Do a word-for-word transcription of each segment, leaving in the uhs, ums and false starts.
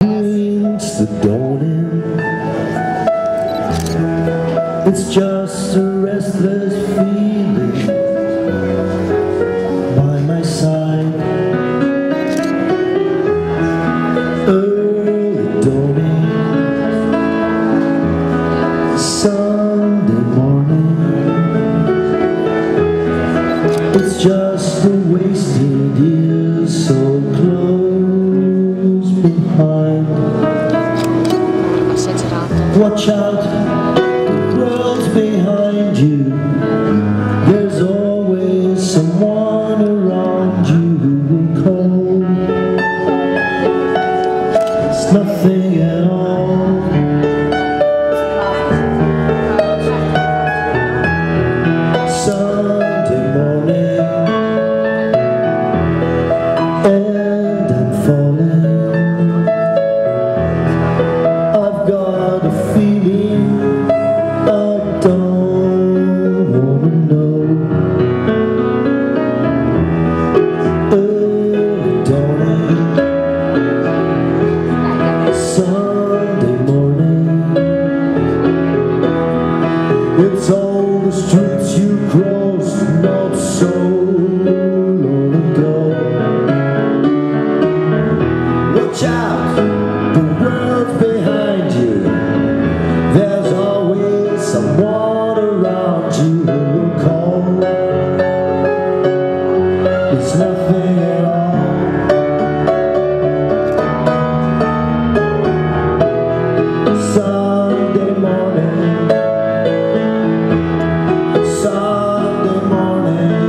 brings the dawning. It's just a restless feeling by my side. Early dawning, Sunday morning. It's just a wasted year so close behind. Watch out, the world's behind you. There's always someone around you who will call. It's nothing at all. Sunday morning, and I'm falling. I've got a feeling I don't wanna know. Early dawning, Sunday morning. It's all the streets you crossed not so long ago. Watch out, the world's behind you. There's always someone around you who will call. It's nothing at all. Sunday morning, Sunday morning.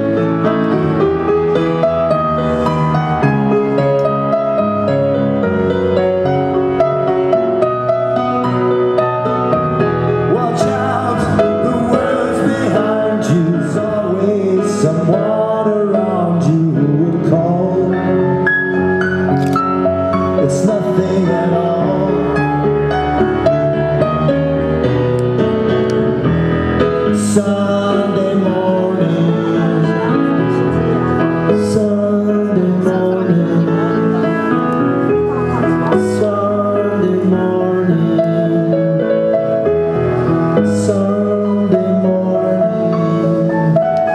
Watch out, the world's behind you. There's always someone around you who would call. It's nothing at all. Sunday morning, Sunday morning, Sunday morning, Sunday morning.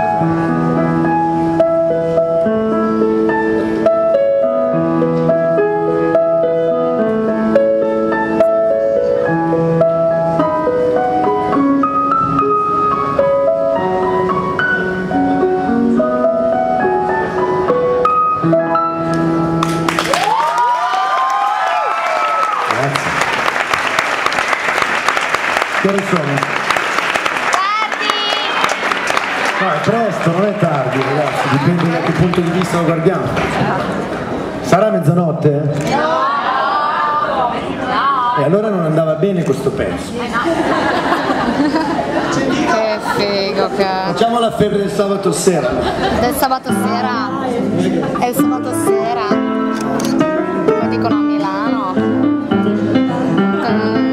Grazie. Che ore sono? No, è presto, non è tardi ragazzi, dipende da che punto di vista lo guardiamo. Sarà mezzanotte? No! E allora non andava bene questo pezzo. Che figo che... Facciamo la febbre del sabato sera. Del sabato sera? È il sabato sera? Come dicono a Milano? Mm.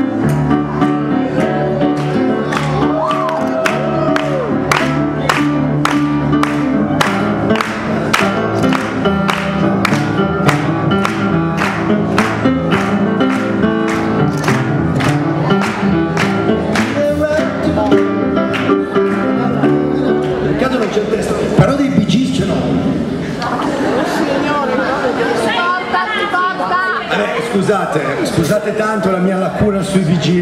Peccato non c'è il testo, però dei Bee Gees ce l'ho. Portati, porta! Vabbè, scusate, scusate tanto la mia lacuna sui Bee Gees.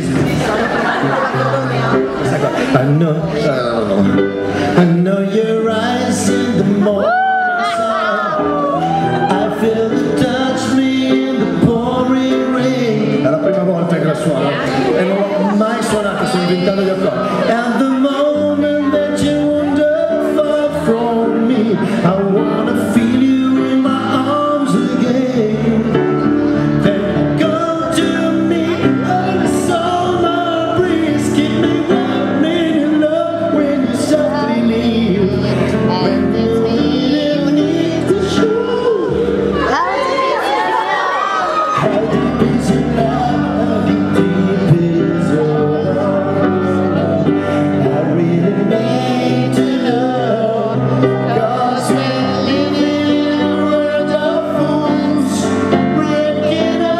I know, I know your eyes in the morning sun. I feel you touch me in the pouring rain. È la prima volta che la suono e non l'ho mai suonata, sto inventando gli accordi. And the moment that you wander far from me, I wanna feel you in my arms again. Then come to me, oh, the summer breeze, keep me warm in love when you softly leave. When you leave beneath the shore. How deep is your love? How deep is your love? I really need to know, 'cause we're living in a world of fools, breaking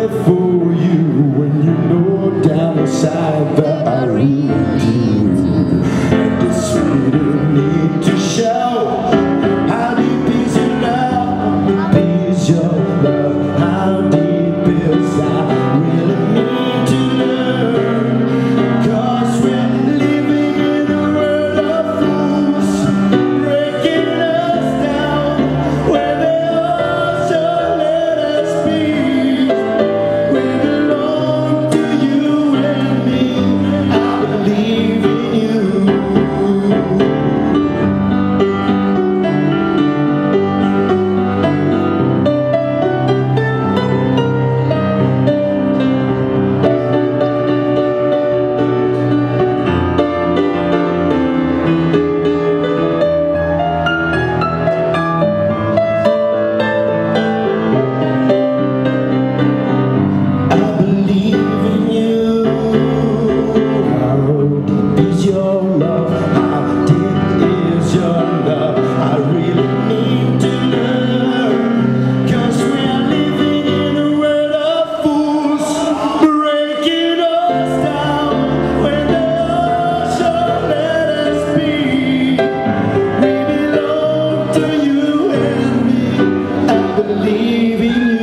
there for you when you know down inside that I really do. And it's really need to show how deep is your love, how deep is your love, how deep is I really need to learn. Cause we're living in a world of fools, breaking us down where they also let us be. We belong to you and me, I believe in you. I believe in you. How deep is your love? How deep is your love? I really need to learn. Cause we are living in a world of fools, breaking us down when they also let us be. We belong to you and me, I believe in you.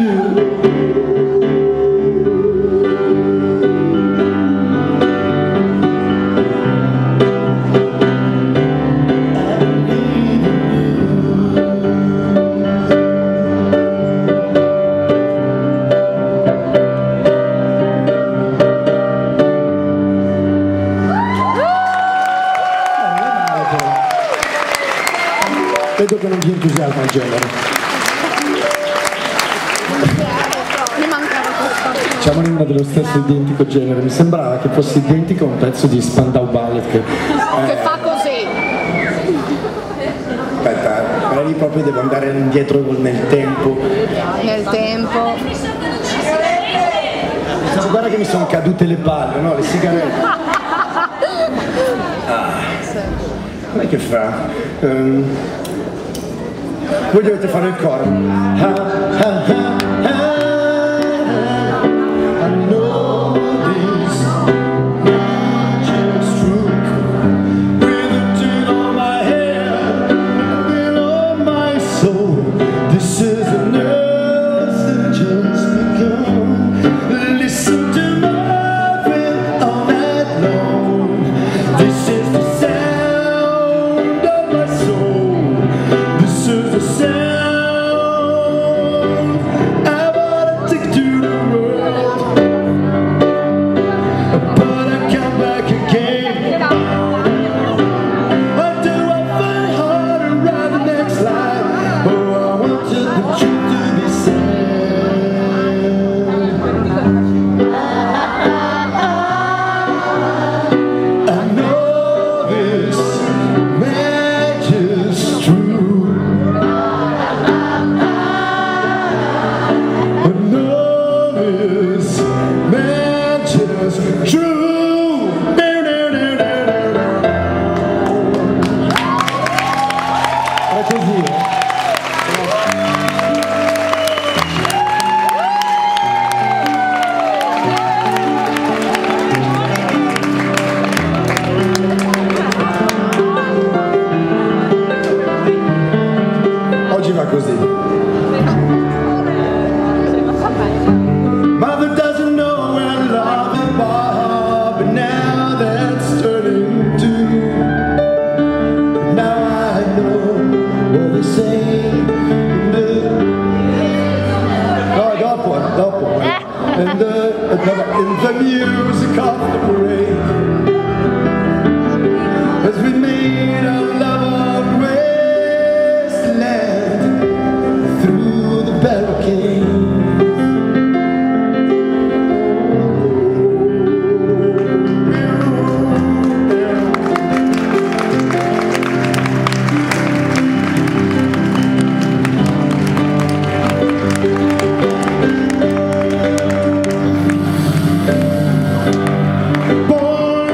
Vedo che non vi entusiasma il genere. Mi mancava questo. Siamo in una dello stesso identico genere. Mi sembrava che fosse identico a un pezzo di Spandau Ballet che... Che fa così. Aspetta, però lì proprio devo andare indietro nel tempo. Nel tempo. Guarda che mi sono cadute le palle, no? Le sigarette. Ah. Com'è che fa? Um, voi dovete fare il coro. Ah, ah, ah, ah. I know this magic's true. With a chill on my head, a bit on my soul. This is an earth that just begun. Listen to my friend all night long. This is the sound of my soul. This is the sound I wanna take to the world. But I come back again. Until I find hard to write the next line. Oh, I wanted the truth to be said. I know this magic's true. I know this magic's true. È così, eh? Oggi va così. Mother doesn't know when love is born, but now that's turning to. Now I know what they say. No, dopo, dopo. And the, in the music of the parade, as we made our love of wasteland through the barricade. Born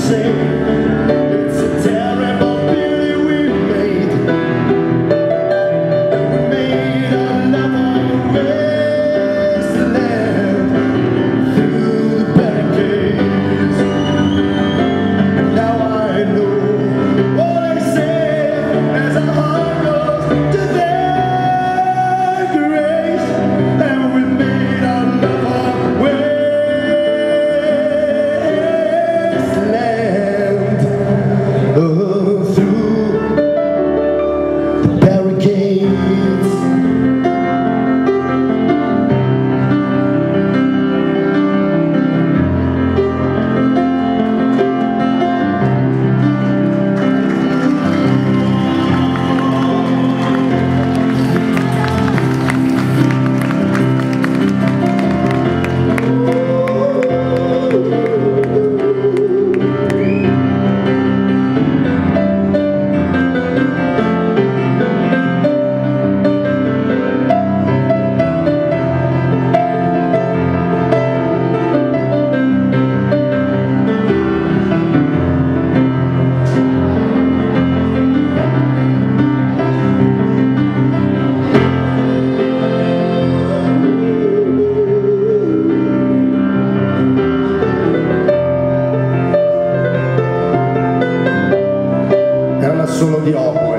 Solo di oboe.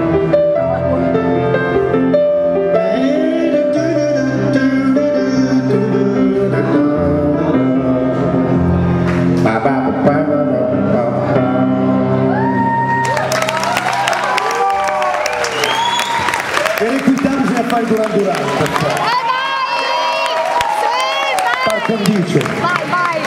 Per equità bisogna fare Duran Duran. Eh vai! Sì, vai! Par condicio. Vai, vai!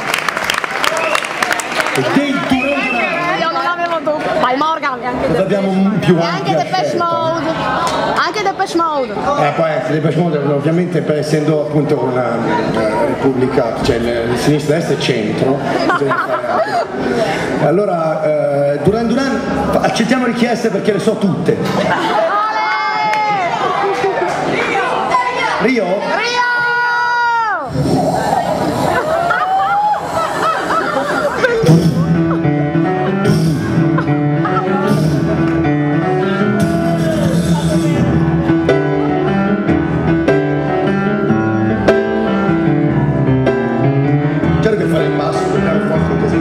E dei Duran Duran. Io non avevo dubbi. Vai Morgan, e anche Cosa abbiamo un più E ampia anche Depeche scelta. Mode. Anche Depeche Mode. Eh, poi Depeche Mode ovviamente, per essendo appunto una eh, repubblica, cioè il sinistra, destra e centro, bisogna fare anche. Allora, eh, Duran Duran, accettiamo richieste perché le so tutte. Rio? Rio! Certo che fare il basso, perché è un po' così.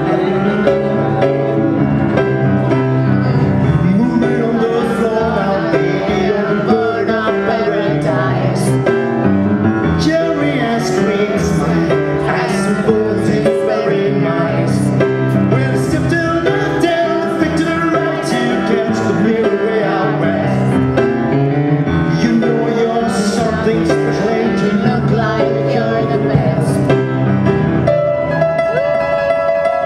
Moving on the floor now, baby, on the bird of paradise. Cherry ice cream smile, I suppose it's very nice. When I step down the down, the to the right to catch the mirror way out west. You know you're something special, and you look like you're the best.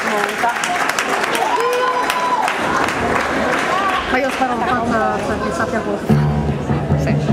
smonta. Ma io spero un po' perché sappia cosa fare. Sì.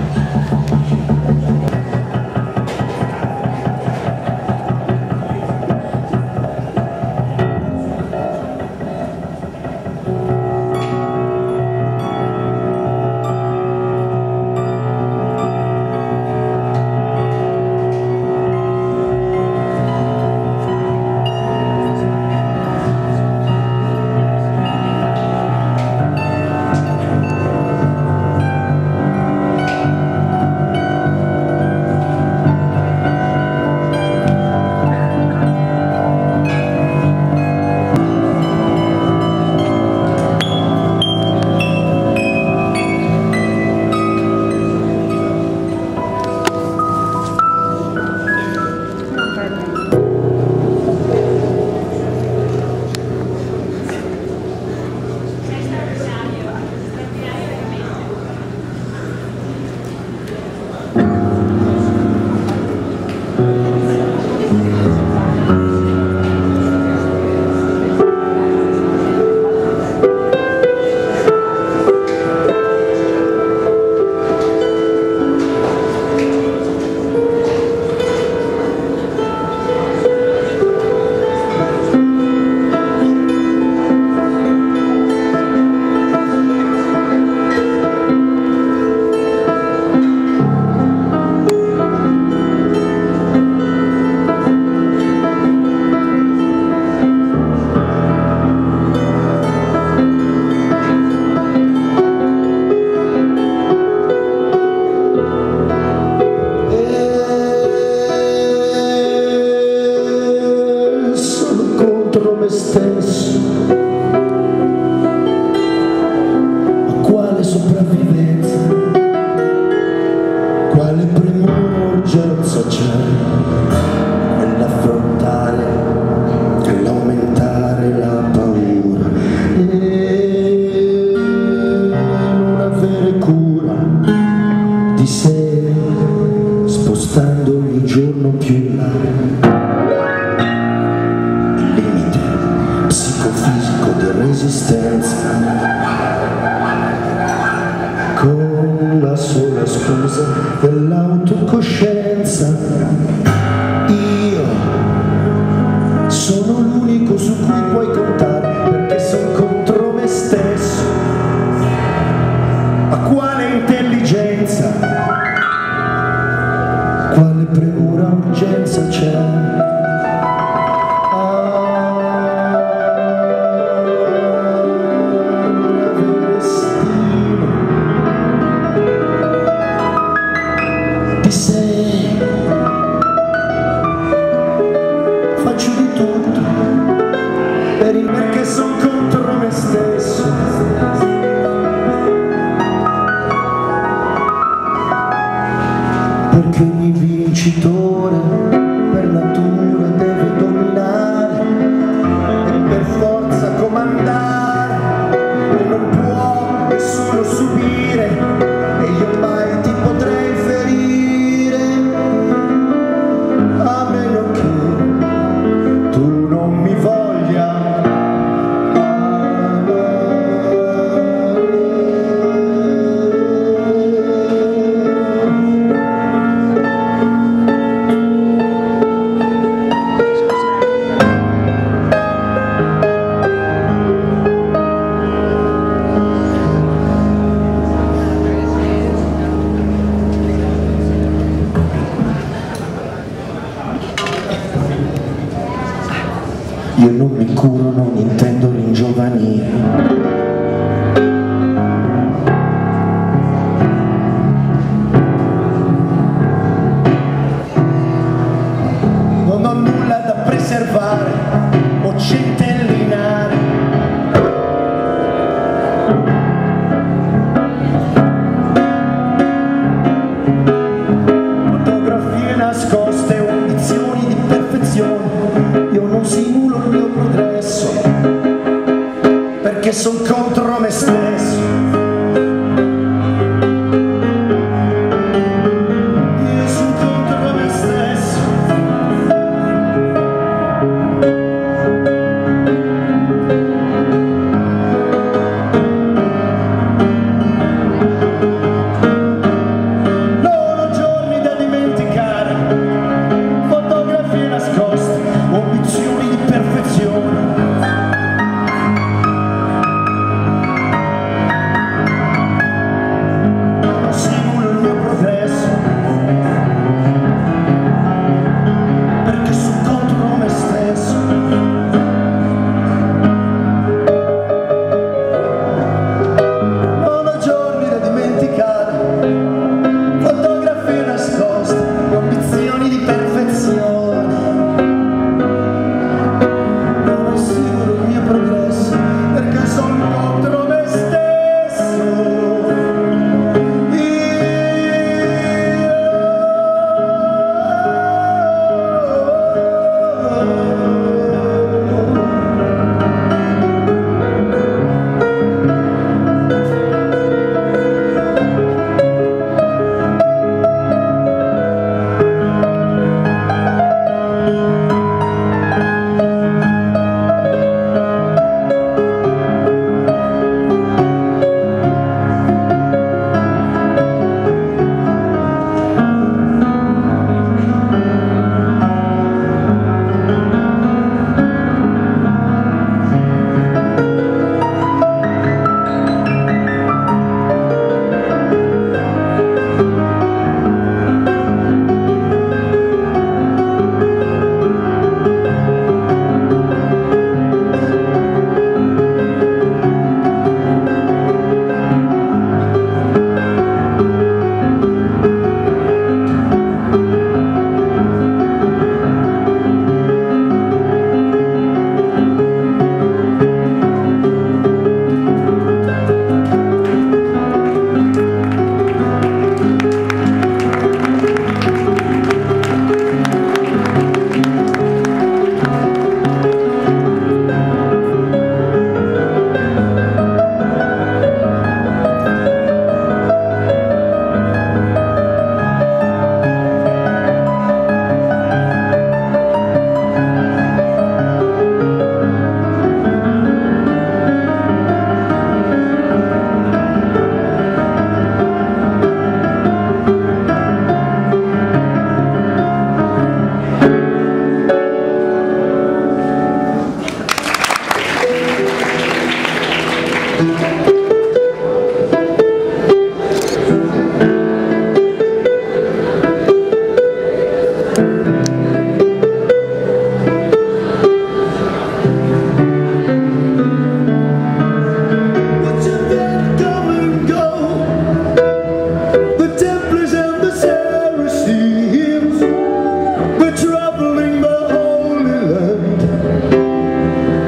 Con la sola scusa dell'autocoscienza, io sono l'unico su cui puoi contare, perché sono contro me stesso. Ma quale intelligenza, quale premura, urgenza c'è? Ti sei, faccio di tutto per il perché sono contro me stesso. Perché ogni vincitore per natura deve dominare e per forza comandare, e non può nessuno subire, e io mai ti potrei ferire, a meno che tu non mi voglia io non mi curo, non intendo ringiovanire. Non ho nulla da preservare o centellinare. Fotografie nascoste o ambizioni di perfezione. Io non simulo il mio progresso perché sono contro me stesso. Io sono contro me stesso.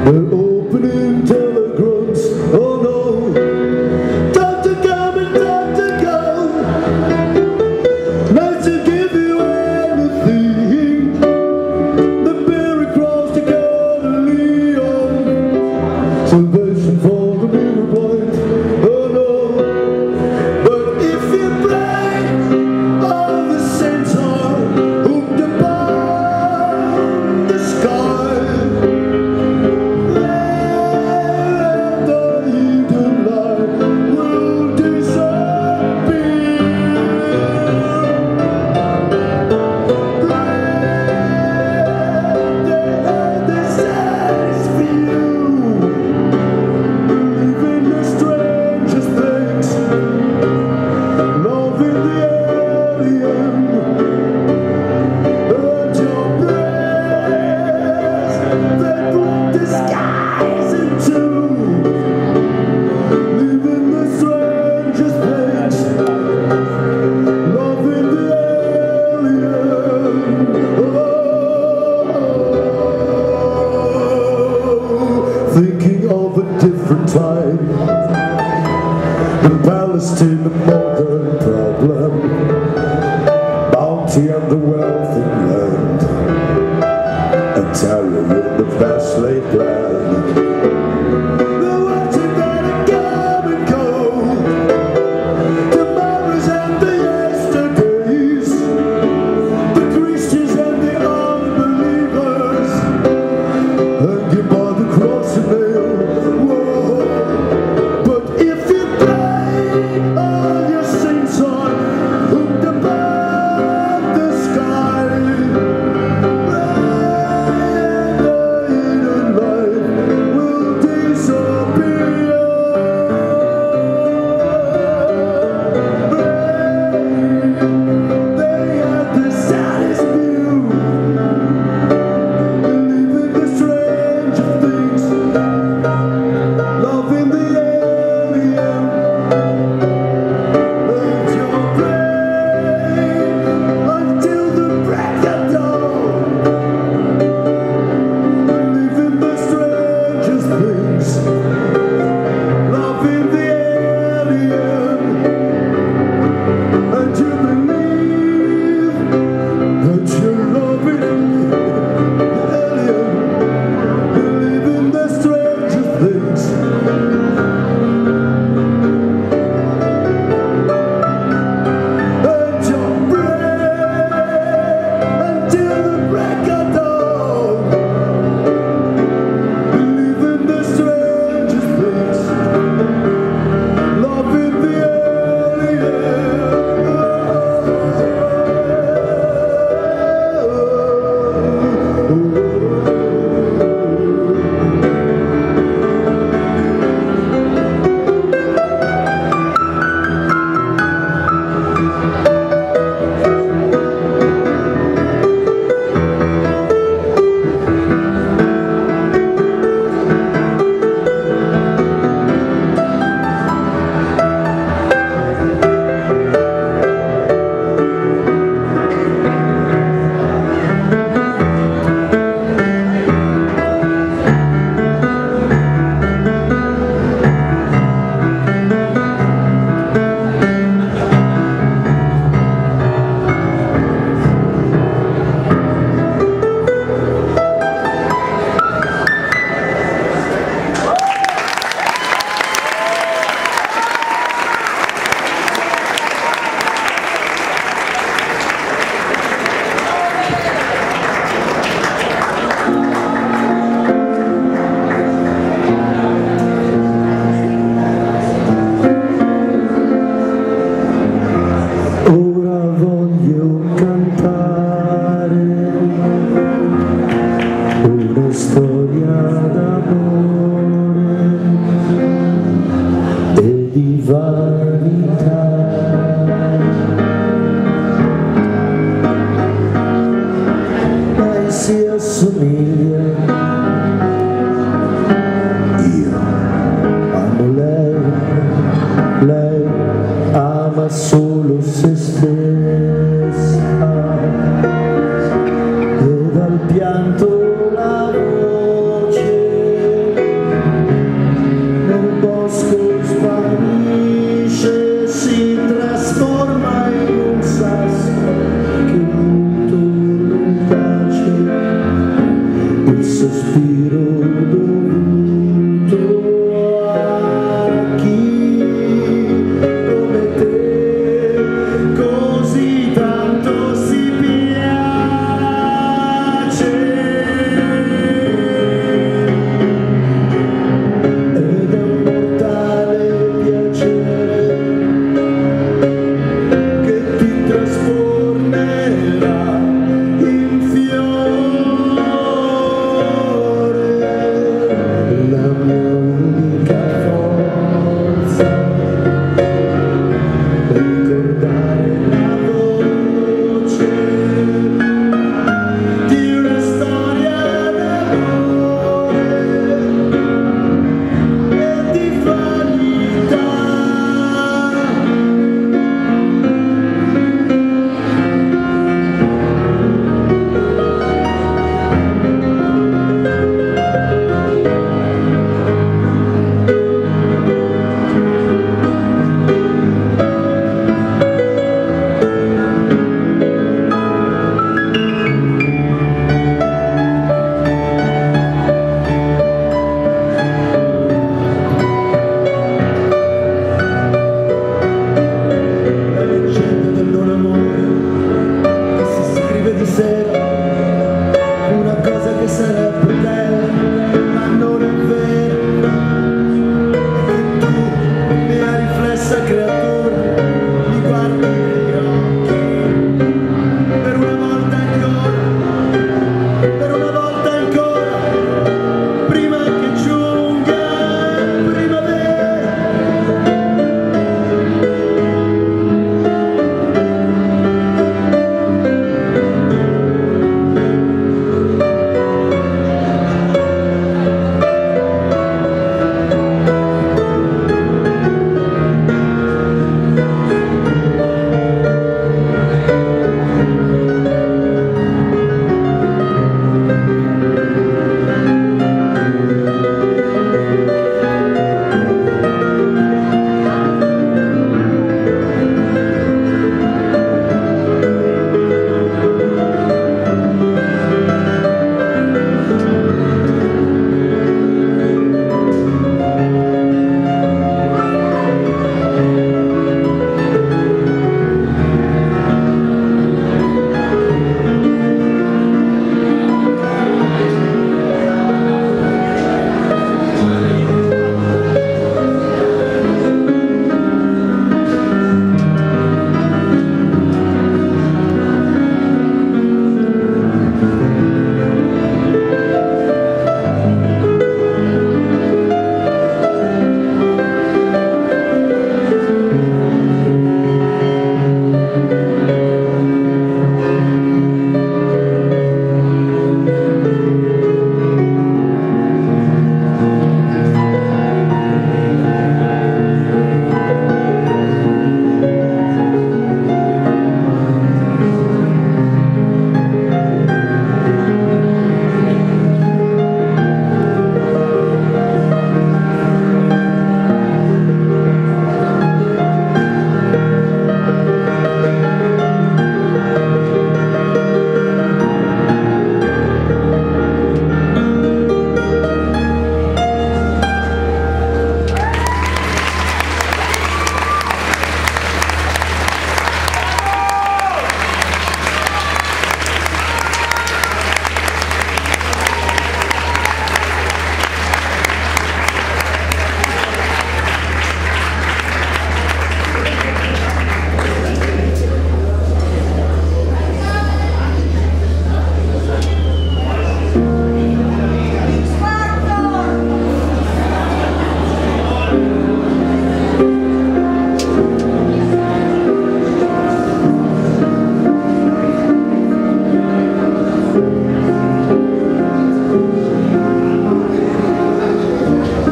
They're opening telegrams, oh no. Time to come and time to go. Nice to give you anything. The berry cross to Galilean. Salvation for the mirror blind, oh no. But if you break all the centaur hooked upon the sky, where the hidden light will disappear. Break the sails for you. Living the strangest things, loving the alien, and your breath that brought the skies into. Living the strangest things, loving the alien, oh, thinking of a different time. The Palestine modern problem, bounty and the wealth in land, a terror in the vast laid land. The ones who gotta come and go, tomorrows and the yesterdays, the Christians and the unbelievers, hanging by the cross and nail.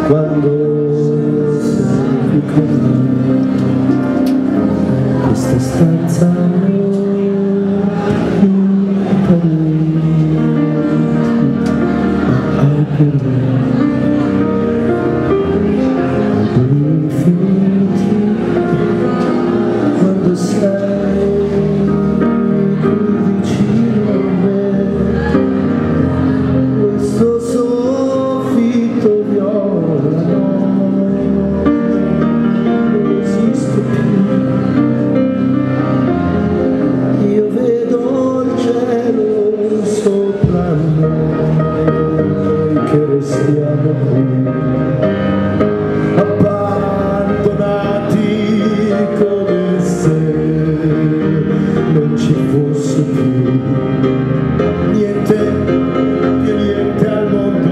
quando sei con me. Questa stanza non per me, ma hai per me alberi infiniti. Quando sei qui vicino a me, questo soffitto viola non esiste più. Io vedo il cielo sopra noi che restiamo qui, abbandonati come se non ci fosse più niente, più niente al mondo.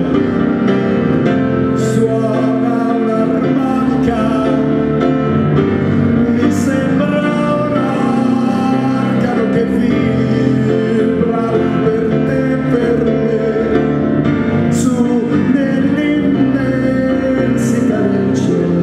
Suona un'armonica, mi sembra un organo che vibra per te e per me, su nell'immensità del cielo.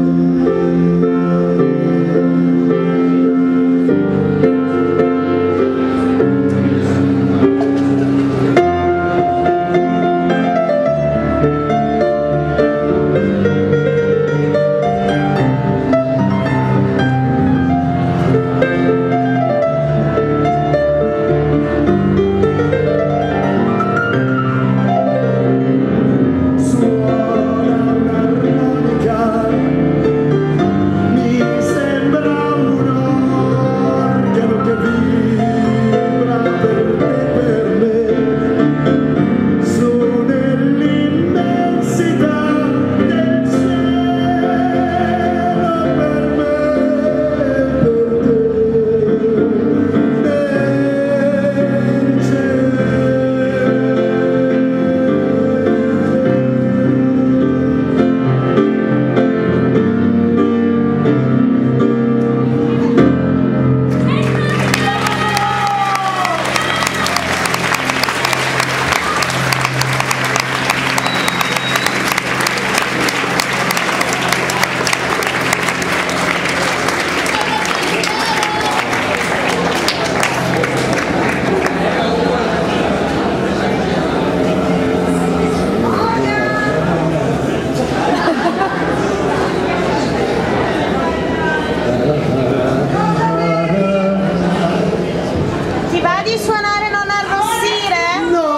Ti va di suonare non arrossire? No!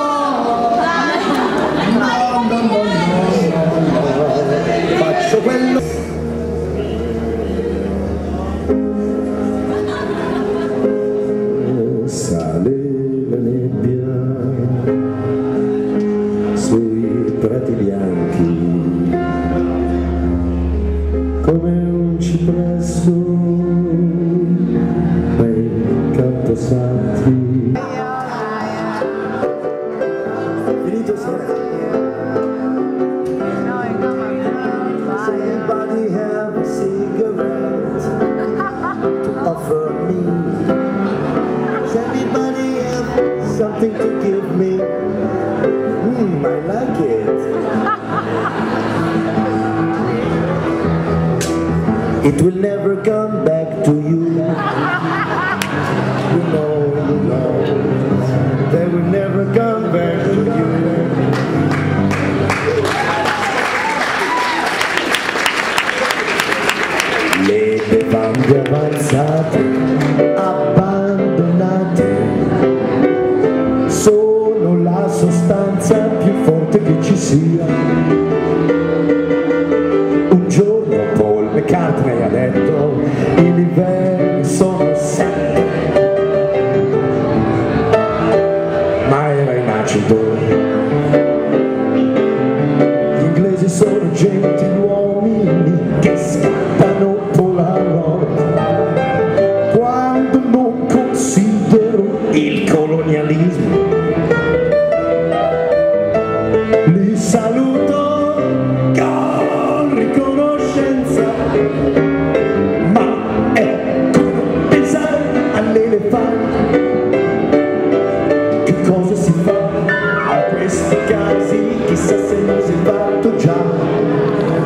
No, no, no, no, no. Faccio quello. Sale la nebbia sui prati bianchi come un cipresso nei camposanti. Finito Anybody have a cigarette to offer me? Does anybody have something to give me? Hmm, I like it. It will never come back to you. You know, you know, they will never come back to you. Le bevande avanzate, abbandonate, sono la sostanza più forte che ci sia. Un giorno Paul McCartney ha detto i livelli sono sette, ma era in acido. Gli inglesi sono gentiluomini che scattano Polaroid quando non considero il colonialismo. Li saluto con riconoscenza, ma è come pensare all'elefante. Che cosa si fa in questi casi? Chissà se non si è fatto già.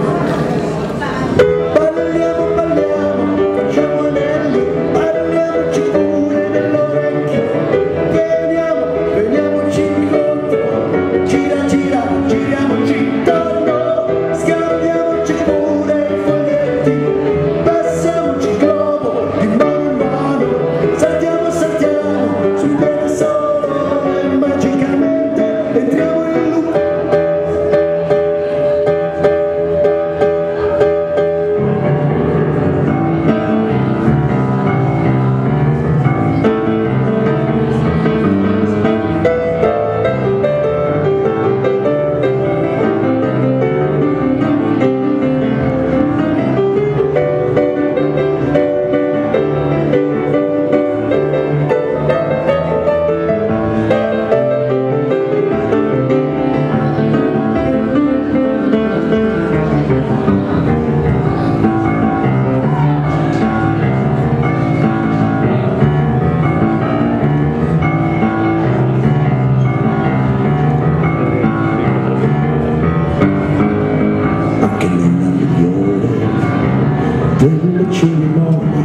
delle cerimonie.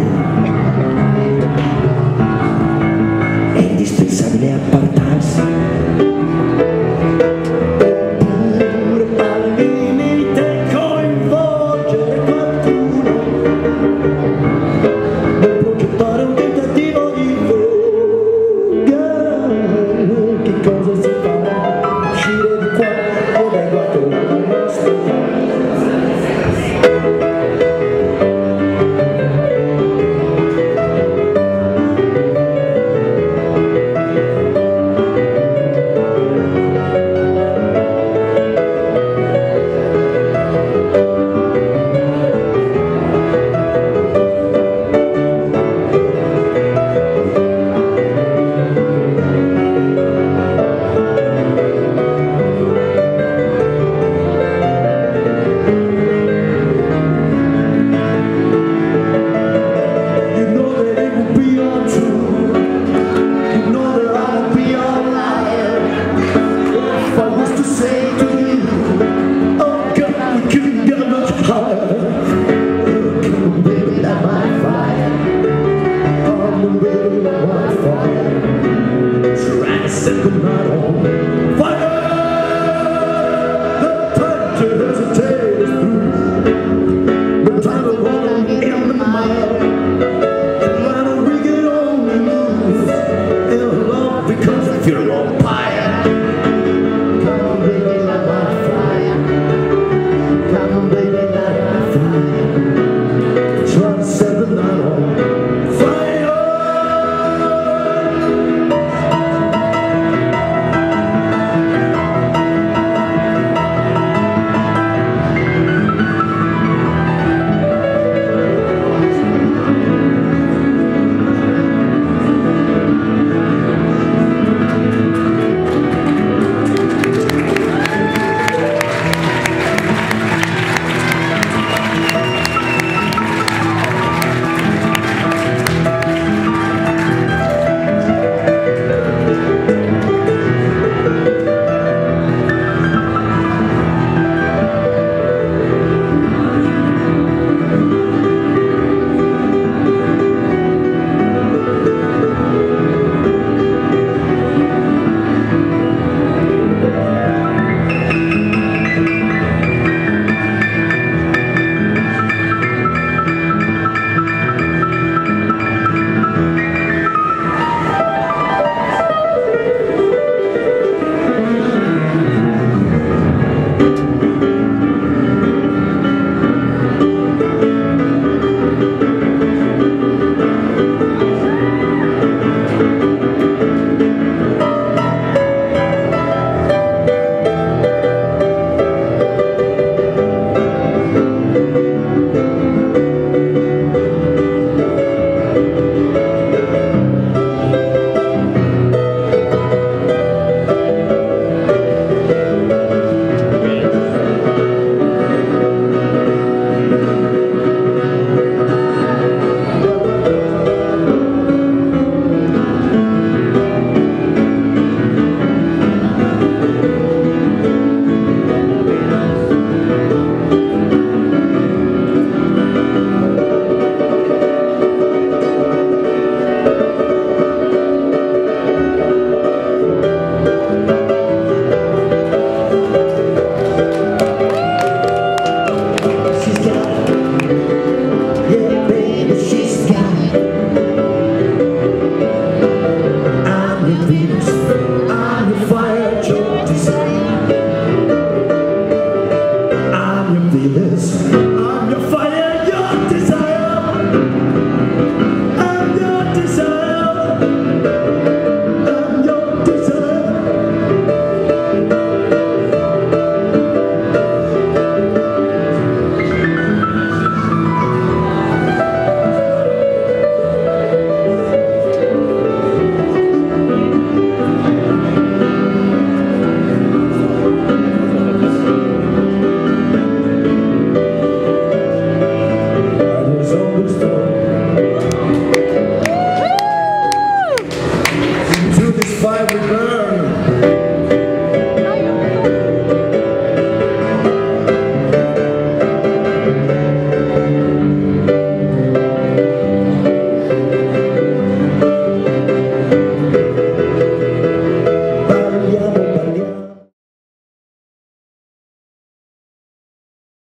È indispensabile appartarsi, oppure al limite coinvolgere qualcuno nel progettare un tentativo di fuga. Che cosa si fa? Uscire di qua o dai guardo la nostra. Set the night on fire. The time to hesitate is through. The time to run in the mile. The line we can only lose in love because if you're on fire. Come on, baby, light my fire. Come on, baby, light my fire. Try to set the night on fire. I'm your Venus.